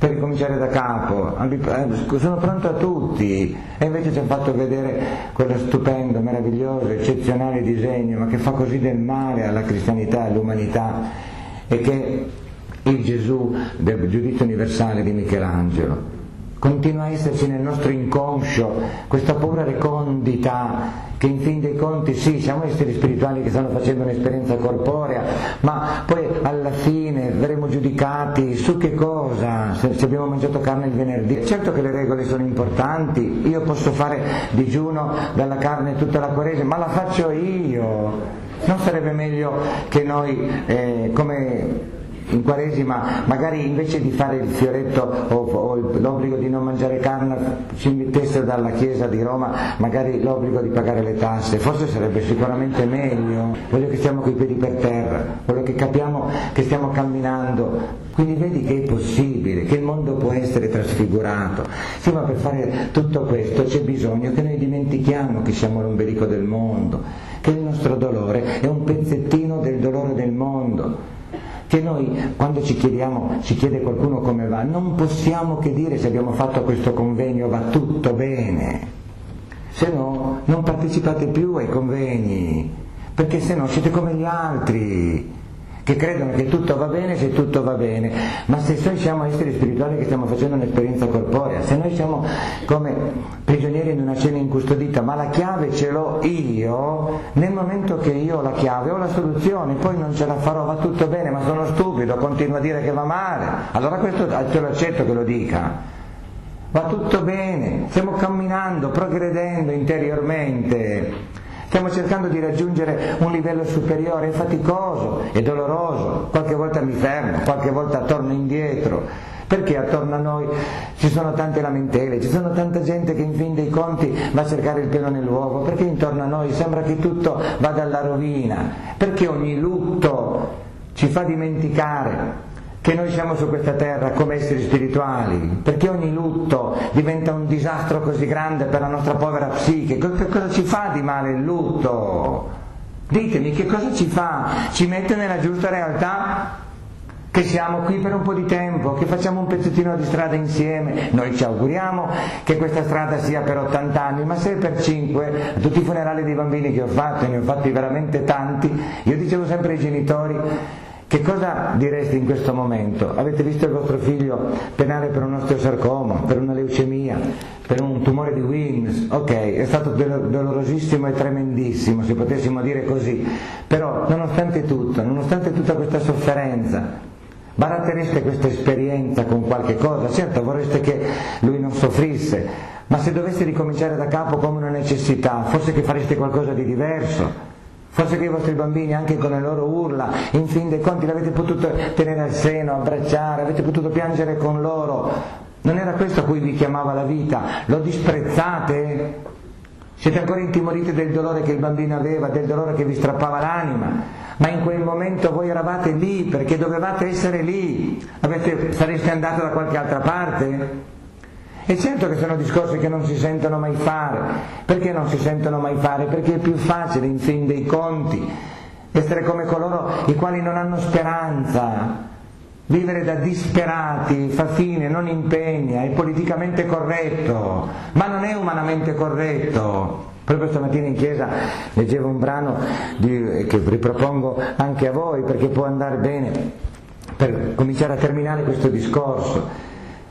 per ricominciare da capo, sono pronto a tutti, e invece ci hanno fatto vedere quello stupendo, meraviglioso, eccezionale disegno, ma che fa così del male alla cristianità, all'umanità, e che il Gesù del giudizio universale di Michelangelo. Continua a esserci nel nostro inconscio questa paura recondita, che in fin dei conti sì, siamo esseri spirituali che stanno facendo un'esperienza corporea, ma poi alla fine verremo giudicati su che cosa? Se abbiamo mangiato carne il venerdì. Certo che le regole sono importanti, io posso fare digiuno dalla carne tutta la Quaresima, ma la faccio io. Non sarebbe meglio che noi, come in Quaresima, magari invece di fare il fioretto o l'obbligo di non mangiare carne, ci mettessero dalla Chiesa di Roma magari l'obbligo di pagare le tasse? Forse sarebbe sicuramente meglio. Voglio che stiamo coi piedi per terra, voglio che capiamo che stiamo camminando. Quindi vedi che è possibile, che il mondo può essere trasfigurato. Sì, ma per fare tutto questo c'è bisogno che noi dimentichiamo che siamo l'ombelico del mondo, che il nostro dolore è un pezzettino del dolore del mondo, che noi quando ci chiede qualcuno come va, non possiamo che dire se abbiamo fatto questo convegno va tutto bene, se no non partecipate più ai convegni, perché se no siete come gli altri che credono che tutto va bene se tutto va bene. Ma se noi siamo esseri spirituali che stiamo facendo un'esperienza corporea, se noi siamo come prigionieri in una cella incustodita, ma la chiave ce l'ho io, nel momento che io ho la chiave ho la soluzione, poi non ce la farò, va tutto bene, ma sono stupido, continuo a dire che va male, allora questo te lo accetto che lo dica. Va tutto bene, stiamo camminando, progredendo interiormente, stiamo cercando di raggiungere un livello superiore, è faticoso, è doloroso, qualche volta mi fermo, qualche volta torno indietro, perché attorno a noi ci sono tante lamentele, ci sono tanta gente che in fin dei conti va a cercare il pelo nell'uovo, perché intorno a noi sembra che tutto vada alla rovina, perché ogni lutto ci fa dimenticare che noi siamo su questa terra come esseri spirituali, perché ogni lutto diventa un disastro così grande per la nostra povera psiche. Che cosa ci fa di male il lutto? Ditemi, che cosa ci fa? Ci mette nella giusta realtà? Che siamo qui per un po' di tempo, che facciamo un pezzettino di strada insieme. Noi ci auguriamo che questa strada sia per 80 anni, ma se è per 5, tutti i funerali dei bambini che ho fatto, ne ho fatti veramente tanti, io dicevo sempre ai genitori: che cosa direste in questo momento? Avete visto il vostro figlio penare per un osteosarcoma, per una leucemia, per un tumore di Wilms? Ok, è stato dolorosissimo e tremendissimo, se potessimo dire così, però nonostante tutto, nonostante tutta questa sofferenza, barattereste questa esperienza con qualche cosa? Certo, vorreste che lui non soffrisse, ma se doveste ricominciare da capo come una necessità, forse che fareste qualcosa di diverso. Forse che i vostri bambini, anche con le loro urla, in fin dei conti l'avete potuto tenere al seno, abbracciare, avete potuto piangere con loro. Non era questo a cui vi chiamava la vita? Lo disprezzate? Siete ancora intimoriti del dolore che il bambino aveva, del dolore che vi strappava l'anima? Ma in quel momento voi eravate lì perché dovevate essere lì. Sareste andato da qualche altra parte? E certo che sono discorsi che non si sentono mai fare. Perché non si sentono mai fare? Perché è più facile, in fin dei conti, essere come coloro i quali non hanno speranza. Vivere da disperati fa fine, non impegna, è politicamente corretto, ma non è umanamente corretto. Proprio stamattina in chiesa leggevo un brano che ripropongo anche a voi, perché può andare bene per cominciare a terminare questo discorso.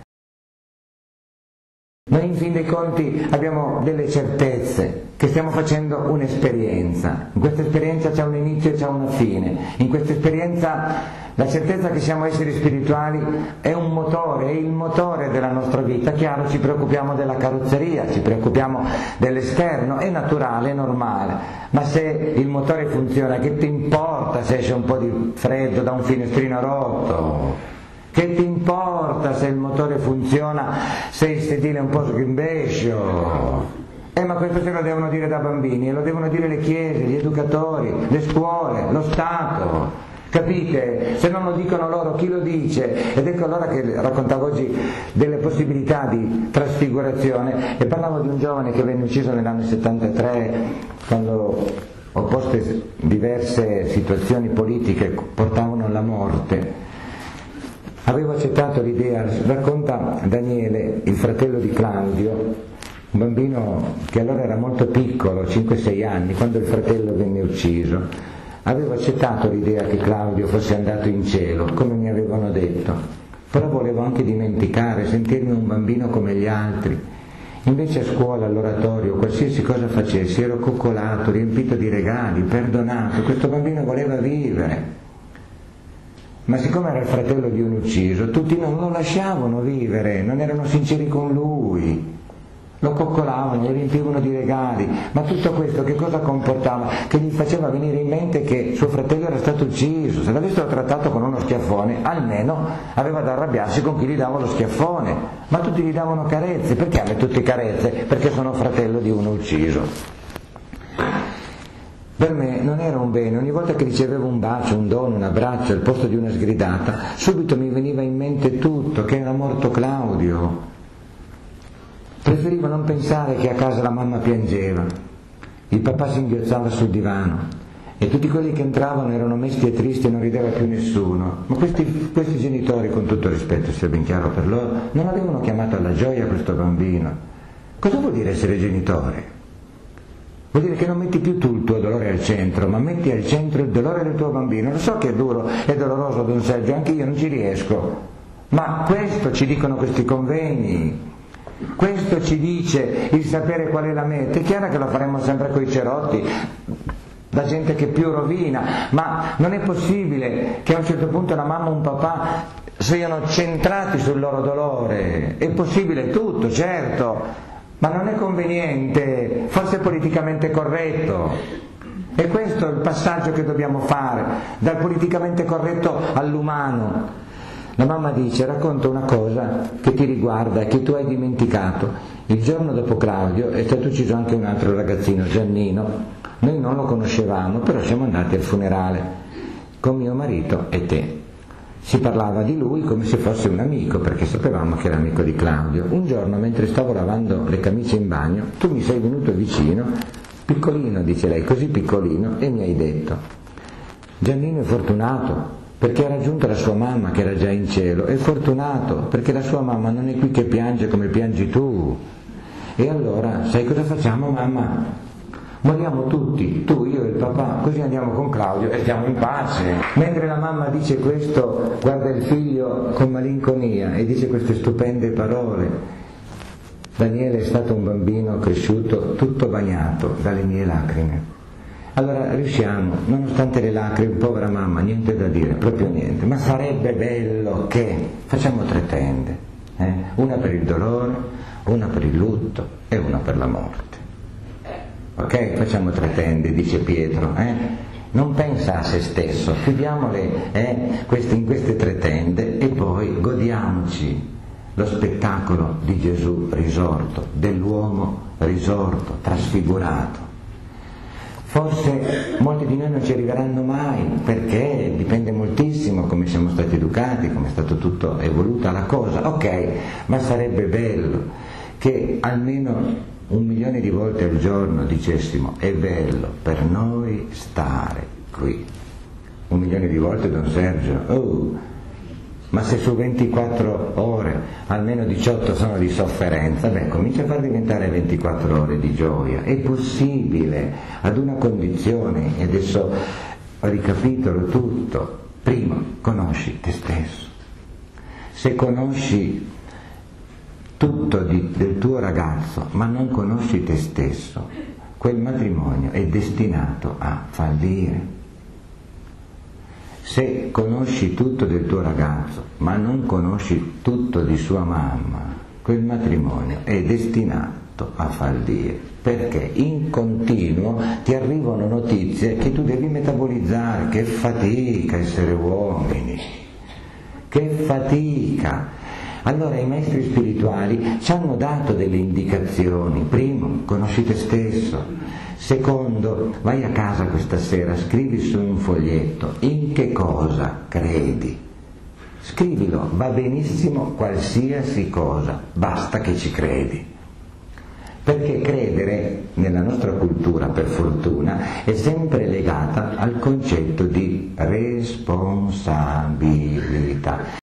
Noi in fin dei conti abbiamo delle certezze, che stiamo facendo un'esperienza. In questa esperienza c'è un inizio e c'è una fine. In questa esperienza la certezza che siamo esseri spirituali è un motore, è il motore della nostra vita. Chiaro, ci preoccupiamo della carrozzeria, ci preoccupiamo dell'esterno, è naturale, è normale. Ma se il motore funziona, che ti importa se esce un po' di freddo da un finestrino rotto? Che ti importa se il motore funziona, se il sedile è un po' sghimbescio? Ma questo se lo devono dire da bambini, e lo devono dire le chiese, gli educatori, le scuole, lo Stato. Capite? Se non lo dicono loro, chi lo dice? Ed ecco allora che raccontavo oggi delle possibilità di trasfigurazione, e parlavo di un giovane che venne ucciso nell'anno 73, quando opposte diverse situazioni politiche portavano alla morte. Avevo accettato l'idea, racconta Daniele, il fratello di Claudio, un bambino che allora era molto piccolo, 5-6 anni, quando il fratello venne ucciso. Avevo accettato l'idea che Claudio fosse andato in cielo, come mi avevano detto, però volevo anche dimenticare, sentirmi un bambino come gli altri. Invece a scuola, all'oratorio, qualsiasi cosa facessi, ero coccolato, riempito di regali, perdonato. Questo bambino voleva vivere. Ma siccome era il fratello di un ucciso, tutti non lo lasciavano vivere, non erano sinceri con lui, lo coccolavano, lo riempivano di regali. Ma tutto questo che cosa comportava? Che gli faceva venire in mente che suo fratello era stato ucciso. Se l'avessero trattato con uno schiaffone, almeno aveva da arrabbiarsi con chi gli dava lo schiaffone. Ma tutti gli davano carezze. Perché a me tutte carezze? Perché sono fratello di uno ucciso. Per me non era un bene, ogni volta che ricevevo un bacio, un dono, un abbraccio al posto di una sgridata, subito mi veniva in mente tutto, che era morto Claudio. Preferivo non pensare che a casa la mamma piangeva, il papà singhiozzava sul divano e tutti quelli che entravano erano mesti e tristi e non rideva più nessuno. Ma questi genitori, con tutto rispetto, sia ben chiaro per loro, non avevano chiamato alla gioia questo bambino. Cosa vuol dire essere genitore? Vuol dire che non metti più tu il tuo dolore al centro, ma metti al centro il dolore del tuo bambino. Lo so che è duro, è doloroso, Don Sergio, anche io non ci riesco, ma questo ci dicono questi convegni, questo ci dice il sapere qual è la meta. È chiaro che lo faremo sempre coi cerotti, la gente che più rovina, ma non è possibile che a un certo punto una mamma o un papà siano centrati sul loro dolore. È possibile tutto, certo, ma non è conveniente, forse è politicamente corretto. E questo è il passaggio che dobbiamo fare, dal politicamente corretto all'umano. La mamma dice: racconta una cosa che ti riguarda e che tu hai dimenticato. Il giorno dopo Claudio è stato ucciso anche un altro ragazzino, Giannino. Noi non lo conoscevamo, però siamo andati al funerale con mio marito e te. Si parlava di lui come se fosse un amico, perché sapevamo che era amico di Claudio. Un giorno, mentre stavo lavando le camicie in bagno, tu mi sei venuto vicino, piccolino, dice lei, così piccolino, e mi hai detto: Giannino è fortunato perché ha raggiunto la sua mamma che era già in cielo, è fortunato perché la sua mamma non è qui che piange come piangi tu. E allora, sai cosa facciamo, mamma? Moriamo tutti, tu, io e il papà, così andiamo con Claudio e stiamo in pace. Mentre la mamma dice questo, guarda il figlio con malinconia e dice queste stupende parole. Daniele è stato un bambino cresciuto tutto bagnato dalle mie lacrime. Allora riusciamo, nonostante le lacrime, povera mamma, niente da dire, proprio niente, ma sarebbe bello che facciamo 3 tende, una per il dolore, una per il lutto e una per la morte. Ok, facciamo 3 tende, dice Pietro, non pensa a se stesso, chiudiamole in queste 3 tende e poi godiamoci lo spettacolo di Gesù risorto, dell'uomo risorto, trasfigurato. Forse molti di noi non ci arriveranno mai, perché dipende moltissimo come siamo stati educati, come è stato tutto evoluta la cosa, ok, ma sarebbe bello che almeno 1 milione di volte al giorno dicessimo: è bello per noi stare qui. 1 milione di volte, Don Sergio? Ma se su 24 ore almeno 18 sono di sofferenza, comincia a far diventare 24 ore di gioia. È possibile, ad una condizione, e adesso ho ricapitolo tutto. Primo, conosci te stesso. Se conosci tutto del tuo ragazzo, ma non conosci te stesso, quel matrimonio è destinato a fallire. Se conosci tutto del tuo ragazzo, ma non conosci tutto di sua mamma, quel matrimonio è destinato a fallire, perché in continuo ti arrivano notizie che tu devi metabolizzare. Che fatica essere uomini, che fatica! Allora i maestri spirituali ci hanno dato delle indicazioni. Primo, conosci te stesso. Secondo, vai a casa questa sera, scrivi su un foglietto in che cosa credi. Scrivilo, va benissimo qualsiasi cosa, basta che ci credi. Perché credere, nella nostra cultura per fortuna, è sempre legata al concetto di responsabilità.